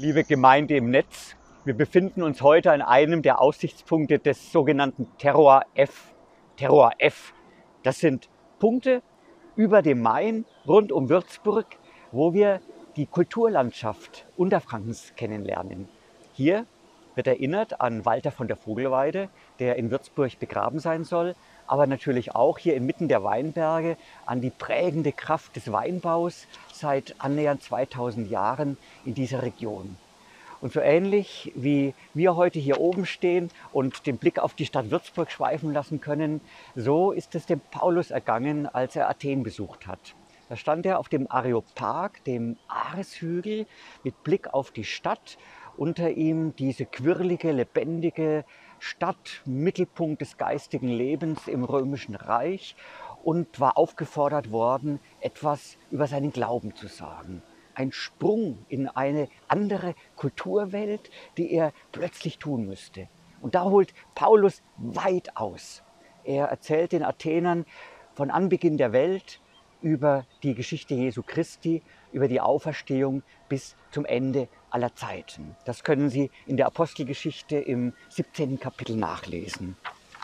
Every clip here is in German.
Liebe Gemeinde im Netz, wir befinden uns heute an einem der Aussichtspunkte des sogenannten Terror F. Terror F. Das sind Punkte über dem Main rund um Würzburg, wo wir die Kulturlandschaft Unterfrankens kennenlernen. Hier wird erinnert an Walter von der Vogelweide, der in Würzburg begraben sein soll, aber natürlich auch hier inmitten der Weinberge an die prägende Kraft des Weinbaus seit annähernd 2000 Jahren in dieser Region. Und so ähnlich wie wir heute hier oben stehen und den Blick auf die Stadt Würzburg schweifen lassen können, so ist es dem Paulus ergangen, als er Athen besucht hat. Da stand er auf dem Areopag, dem Areshügel, mit Blick auf die Stadt. Unter ihm diese quirlige, lebendige Stadt, Mittelpunkt des geistigen Lebens im Römischen Reich, und war aufgefordert worden, etwas über seinen Glauben zu sagen. Ein Sprung in eine andere Kulturwelt, die er plötzlich tun müsste. Und da holt Paulus weit aus. Er erzählt den Athenern von Anbeginn der Welt über die Geschichte Jesu Christi, über die Auferstehung bis zum Ende aller Zeiten. Das können Sie in der Apostelgeschichte im 17. Kapitel nachlesen.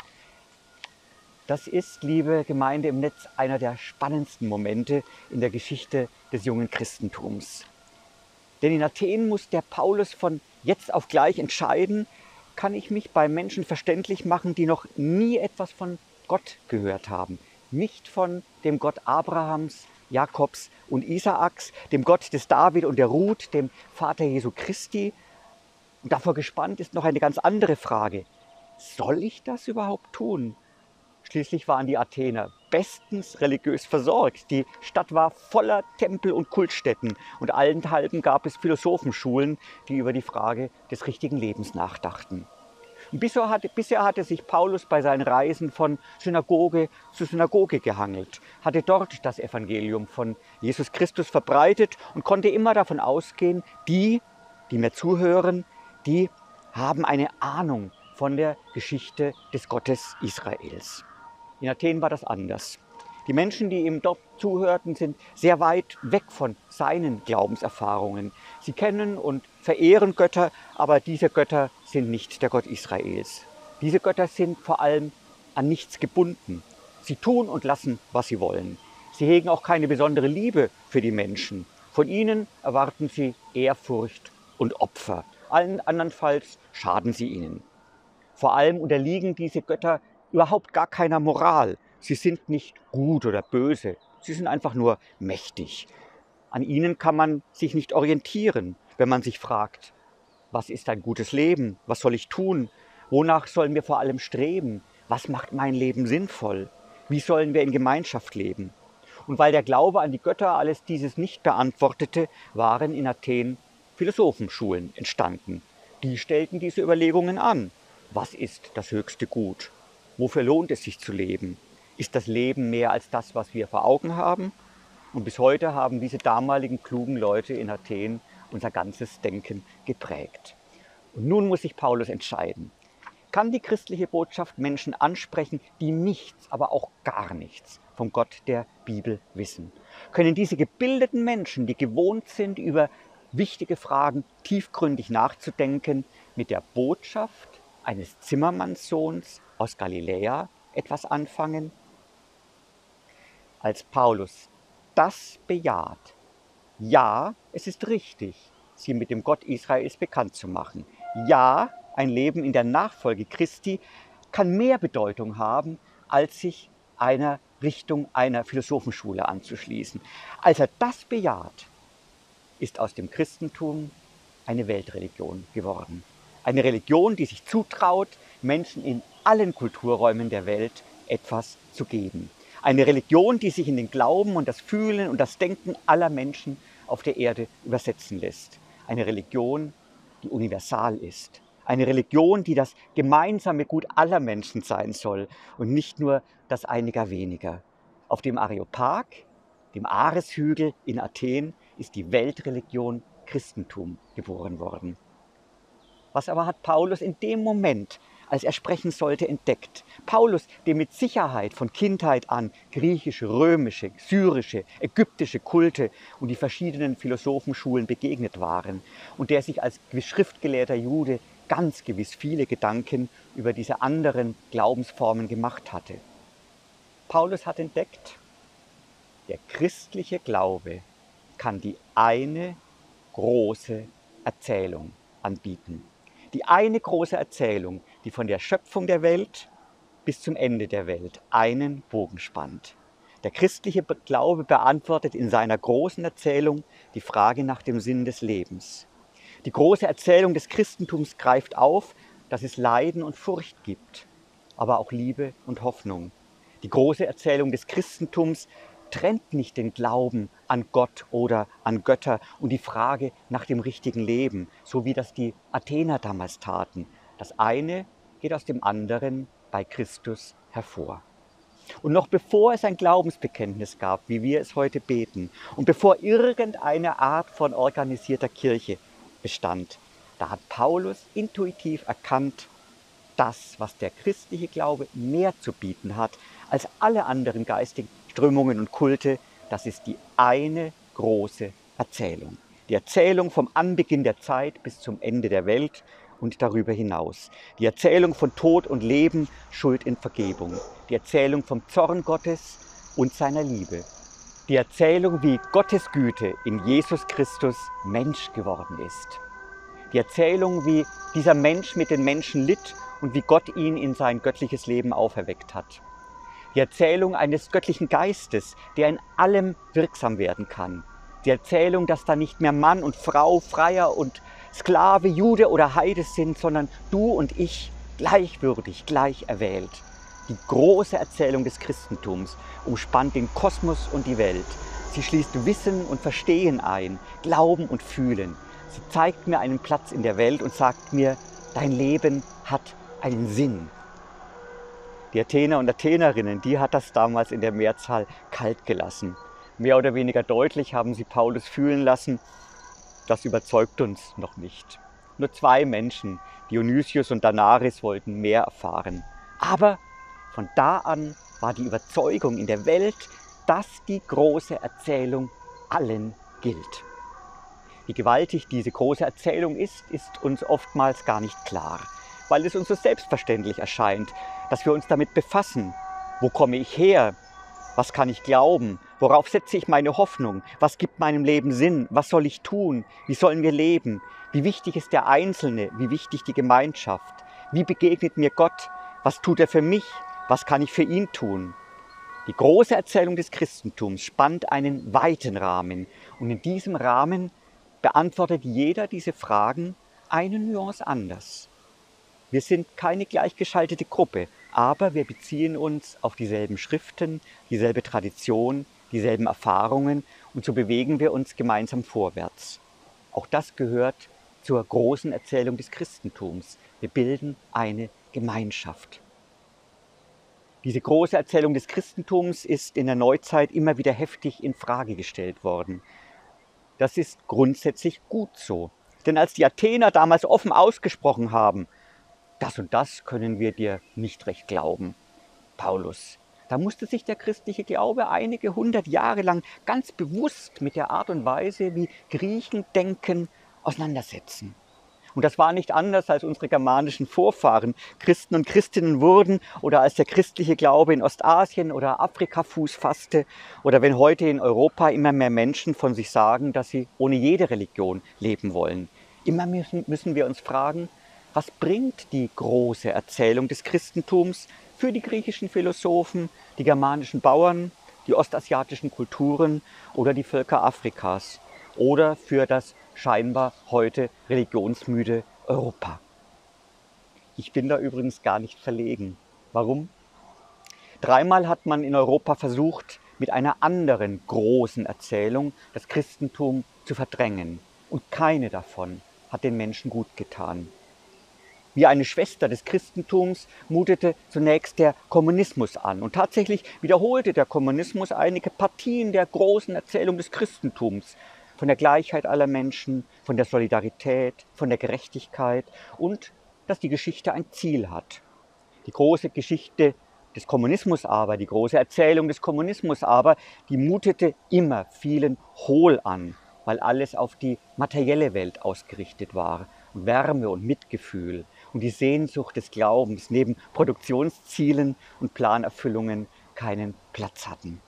Das ist, liebe Gemeinde im Netz, einer der spannendsten Momente in der Geschichte des jungen Christentums. Denn in Athen muss der Paulus von jetzt auf gleich entscheiden, kann ich mich bei Menschen verständlich machen, die noch nie etwas von Gott gehört haben. Nicht von dem Gott Abrahams, Jakobs und Isaaks, dem Gott des David und der Ruth, dem Vater Jesu Christi. Und davor gespannt ist noch eine ganz andere Frage. Soll ich das überhaupt tun? Schließlich waren die Athener bestens religiös versorgt. Die Stadt war voller Tempel und Kultstätten und allenthalben gab es Philosophenschulen, die über die Frage des richtigen Lebens nachdachten. Und bisher hatte sich Paulus bei seinen Reisen von Synagoge zu Synagoge gehangelt, hatte dort das Evangelium von Jesus Christus verbreitet und konnte immer davon ausgehen, die mir zuhören, die haben eine Ahnung von der Geschichte des Gottes Israels. In Athen war das anders. Die Menschen, die ihm dort zuhörten, sind sehr weit weg von seinen Glaubenserfahrungen. Sie kennen und verehren Götter, aber diese Götter sind nicht der Gott Israels. Diese Götter sind vor allem an nichts gebunden. Sie tun und lassen, was sie wollen. Sie hegen auch keine besondere Liebe für die Menschen. Von ihnen erwarten sie Ehrfurcht und Opfer. Allen andernfalls schaden sie ihnen. Vor allem unterliegen diese Götter überhaupt gar keiner Moral. Sie sind nicht gut oder böse, sie sind einfach nur mächtig. An ihnen kann man sich nicht orientieren, wenn man sich fragt, was ist ein gutes Leben, was soll ich tun, wonach sollen wir vor allem streben, was macht mein Leben sinnvoll, wie sollen wir in Gemeinschaft leben. Und weil der Glaube an die Götter alles dieses nicht beantwortete, waren in Athen Philosophenschulen entstanden. Die stellten diese Überlegungen an. Was ist das höchste Gut? Wofür lohnt es sich zu leben? Ist das Leben mehr als das, was wir vor Augen haben? Und bis heute haben diese damaligen klugen Leute in Athen unser ganzes Denken geprägt. Und nun muss sich Paulus entscheiden. Kann die christliche Botschaft Menschen ansprechen, die nichts, aber auch gar nichts vom Gott der Bibel wissen? Können diese gebildeten Menschen, die gewohnt sind, über wichtige Fragen tiefgründig nachzudenken, mit der Botschaft eines Zimmermannssohns aus Galiläa etwas anfangen? Als Paulus das bejaht, ja, es ist richtig, sie mit dem Gott Israels bekannt zu machen. Ja, ein Leben in der Nachfolge Christi kann mehr Bedeutung haben, als sich einer Richtung einer Philosophenschule anzuschließen. Als er das bejaht, ist aus dem Christentum eine Weltreligion geworden. Eine Religion, die sich zutraut, Menschen in allen Kulturräumen der Welt etwas zu geben. Eine Religion, die sich in den Glauben und das Fühlen und das Denken aller Menschen auf der Erde übersetzen lässt. Eine Religion, die universal ist. Eine Religion, die das gemeinsame Gut aller Menschen sein soll und nicht nur das einiger weniger. Auf dem Areopag, dem Areshügel in Athen, ist die Weltreligion Christentum geboren worden. Was aber hat Paulus in dem Moment, als er sprechen sollte, entdeckt. Paulus, dem mit Sicherheit von Kindheit an griechische, römische, syrische, ägyptische Kulte und die verschiedenen Philosophenschulen begegnet waren und der sich als schriftgelehrter Jude ganz gewiss viele Gedanken über diese anderen Glaubensformen gemacht hatte. Paulus hat entdeckt, der christliche Glaube kann die eine große Erzählung anbieten. Die eine große Erzählung, die von der Schöpfung der Welt bis zum Ende der Welt einen Bogen spannt. Der christliche Glaube beantwortet in seiner großen Erzählung die Frage nach dem Sinn des Lebens. Die große Erzählung des Christentums greift auf, dass es Leiden und Furcht gibt, aber auch Liebe und Hoffnung. Die große Erzählung des Christentums trennt nicht den Glauben an Gott oder an Götter und die Frage nach dem richtigen Leben, so wie das die Athener damals taten. Das eine geht aus dem anderen bei Christus hervor. Und noch bevor es ein Glaubensbekenntnis gab, wie wir es heute beten, und bevor irgendeine Art von organisierter Kirche bestand, da hat Paulus intuitiv erkannt, das, was der christliche Glaube mehr zu bieten hat als alle anderen geistigen Strömungen und Kulte, das ist die eine große Erzählung. Die Erzählung vom Anbeginn der Zeit bis zum Ende der Welt und darüber hinaus. Die Erzählung von Tod und Leben, Schuld und Vergebung. Die Erzählung vom Zorn Gottes und seiner Liebe. Die Erzählung, wie Gottes Güte in Jesus Christus Mensch geworden ist. Die Erzählung, wie dieser Mensch mit den Menschen litt und wie Gott ihn in sein göttliches Leben auferweckt hat. Die Erzählung eines göttlichen Geistes, der in allem wirksam werden kann. Die Erzählung, dass da nicht mehr Mann und Frau, Freier und Sklave, Jude oder Heide sind, sondern du und ich gleichwürdig, gleich erwählt. Die große Erzählung des Christentums umspannt den Kosmos und die Welt. Sie schließt Wissen und Verstehen ein, Glauben und Fühlen. Sie zeigt mir einen Platz in der Welt und sagt mir, dein Leben hat einen Sinn. Die Athener und Athenerinnen, die hat das damals in der Mehrzahl kalt gelassen. Mehr oder weniger deutlich haben sie Paulus fühlen lassen, das überzeugt uns noch nicht. Nur 2 Menschen, Dionysius und Damaris, wollten mehr erfahren. Aber von da an war die Überzeugung in der Welt, dass die große Erzählung allen gilt. Wie gewaltig diese große Erzählung ist uns oftmals gar nicht klar, weil es uns so selbstverständlich erscheint, dass wir uns damit befassen. Wo komme ich her? Was kann ich glauben? Worauf setze ich meine Hoffnung? Was gibt meinem Leben Sinn? Was soll ich tun? Wie sollen wir leben? Wie wichtig ist der Einzelne? Wie wichtig die Gemeinschaft? Wie begegnet mir Gott? Was tut er für mich? Was kann ich für ihn tun? Die große Erzählung des Christentums spannt einen weiten Rahmen und in diesem Rahmen beantwortet jeder diese Fragen eine Nuance anders. Wir sind keine gleichgeschaltete Gruppe, aber wir beziehen uns auf dieselben Schriften, dieselbe Tradition, dieselben Erfahrungen und so bewegen wir uns gemeinsam vorwärts. Auch das gehört zur großen Erzählung des Christentums. Wir bilden eine Gemeinschaft. Diese große Erzählung des Christentums ist in der Neuzeit immer wieder heftig in Frage gestellt worden. Das ist grundsätzlich gut so. Denn als die Athener damals offen ausgesprochen haben, das und das können wir dir nicht recht glauben, Paulus, da musste sich der christliche Glaube einige 100 Jahre lang ganz bewusst mit der Art und Weise, wie Griechen denken, auseinandersetzen. Und das war nicht anders, als unsere germanischen Vorfahren Christen und Christinnen wurden oder als der christliche Glaube in Ostasien oder Afrika Fuß fasste oder wenn heute in Europa immer mehr Menschen von sich sagen, dass sie ohne jede Religion leben wollen. Immer müssen wir uns fragen, was bringt die große Erzählung des Christentums für die griechischen Philosophen, die germanischen Bauern, die ostasiatischen Kulturen oder die Völker Afrikas oder für das scheinbar heute religionsmüde Europa? Ich bin da übrigens gar nicht verlegen. Warum? 3-mal hat man in Europa versucht, mit einer anderen großen Erzählung das Christentum zu verdrängen. Und keine davon hat den Menschen gut getan. Wie eine Schwester des Christentums mutete zunächst der Kommunismus an. Und tatsächlich wiederholte der Kommunismus einige Partien der großen Erzählung des Christentums. Von der Gleichheit aller Menschen, von der Solidarität, von der Gerechtigkeit und dass die Geschichte ein Ziel hat. Die große Geschichte des Kommunismus aber, die große Erzählung des Kommunismus aber, die mutete immer vielen hohl an, weil alles auf die materielle Welt ausgerichtet war und Wärme und Mitgefühl und die Sehnsucht des Glaubens neben Produktionszielen und Planerfüllungen keinen Platz hatten.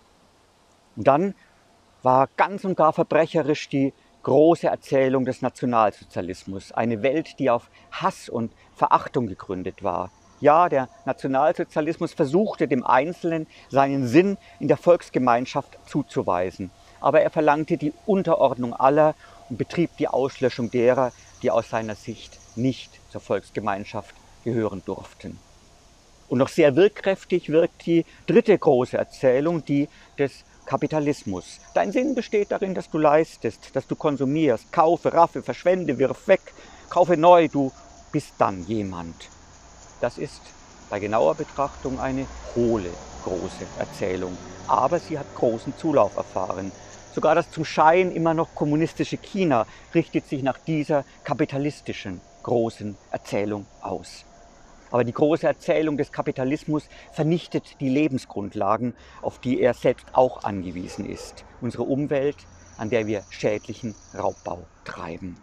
Und dann war ganz und gar verbrecherisch die große Erzählung des Nationalsozialismus, eine Welt, die auf Hass und Verachtung gegründet war. Ja, der Nationalsozialismus versuchte dem Einzelnen seinen Sinn in der Volksgemeinschaft zuzuweisen, aber er verlangte die Unterordnung aller und betrieb die Auslöschung derer, die aus seiner Sicht nicht zur Volksgemeinschaft gehören durften. Und noch sehr wirkkräftig wirkt die dritte große Erzählung, die des Kapitalismus. Dein Sinn besteht darin, dass du leistest, dass du konsumierst, kaufe, raffe, verschwende, wirf weg, kaufe neu, du bist dann jemand. Das ist bei genauer Betrachtung eine hohle, große Erzählung, aber sie hat großen Zulauf erfahren. Sogar das zum Schein immer noch kommunistische China richtet sich nach dieser kapitalistischen, großen Erzählung aus. Aber die große Erzählung des Kapitalismus vernichtet die Lebensgrundlagen, auf die er selbst auch angewiesen ist. Unsere Umwelt, an der wir schädlichen Raubbau treiben.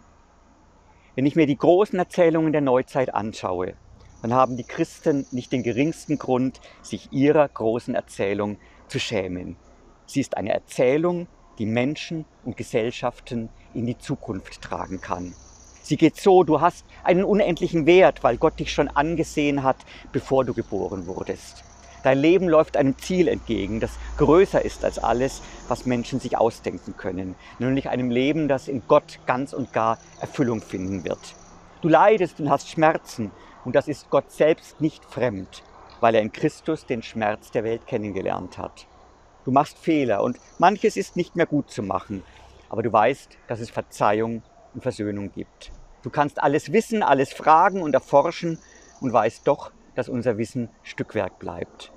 Wenn ich mir die großen Erzählungen der Neuzeit anschaue, dann haben die Christen nicht den geringsten Grund, sich ihrer großen Erzählung zu schämen. Sie ist eine Erzählung, die Menschen und Gesellschaften in die Zukunft tragen kann. Sie geht so: Du hast einen unendlichen Wert, weil Gott dich schon angesehen hat, bevor du geboren wurdest. Dein Leben läuft einem Ziel entgegen, das größer ist als alles, was Menschen sich ausdenken können, nämlich einem Leben, das in Gott ganz und gar Erfüllung finden wird. Du leidest und hast Schmerzen, und das ist Gott selbst nicht fremd, weil er in Christus den Schmerz der Welt kennengelernt hat. Du machst Fehler und manches ist nicht mehr gut zu machen, aber du weißt, dass es Verzeihung und Versöhnung gibt. Du kannst alles wissen, alles fragen und erforschen und weißt doch, dass unser Wissen Stückwerk bleibt.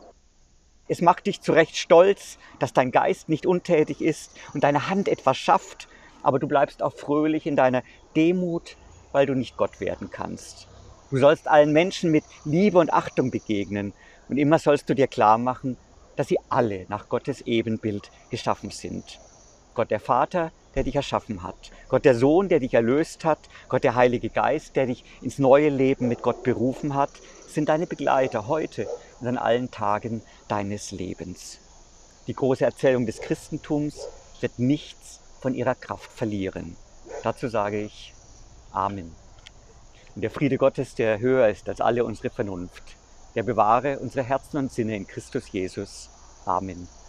Es macht dich zu Recht stolz, dass dein Geist nicht untätig ist und deine Hand etwas schafft, aber du bleibst auch fröhlich in deiner Demut, weil du nicht Gott werden kannst. Du sollst allen Menschen mit Liebe und Achtung begegnen und immer sollst du dir klar machen, dass sie alle nach Gottes Ebenbild geschaffen sind. Gott der Vater, der dich erschaffen hat. Gott der Sohn, der dich erlöst hat. Gott der Heilige Geist, der dich ins neue Leben mit Gott berufen hat, sind deine Begleiter heute und an allen Tagen deines Lebens. Die große Erzählung des Christentums wird nichts von ihrer Kraft verlieren. Dazu sage ich Amen. Und der Friede Gottes, der höher ist als alle unsere Vernunft, der bewahre unsere Herzen und Sinne in Christus Jesus. Amen.